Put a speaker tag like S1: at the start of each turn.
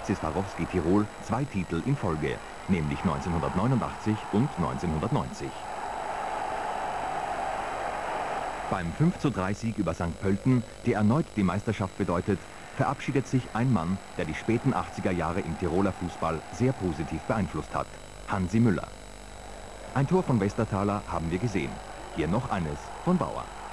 S1: FC Swarovski Tirol 2 Titel in Folge, nämlich 1989 und 1990. Beim 5:3-Sieg über St. Pölten, der erneut die Meisterschaft bedeutet, verabschiedet sich ein Mann, der die späten 80er Jahre im Tiroler Fußball sehr positiv beeinflusst hat: Hansi Müller. Ein Tor von Westerthaler haben wir gesehen. Hier noch eines von Bauer.